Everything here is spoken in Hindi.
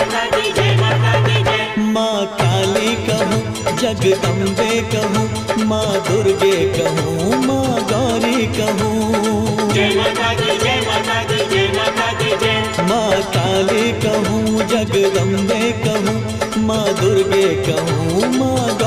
माँ काली कहूँ, जगदम्बे कहूँ, माँ दुर्गे कहूँ, माँ गौरी कहूँ। माँ काली कहूँ, जगदम्बे कहूँ, माँ दुर्गे कहूँ, माँ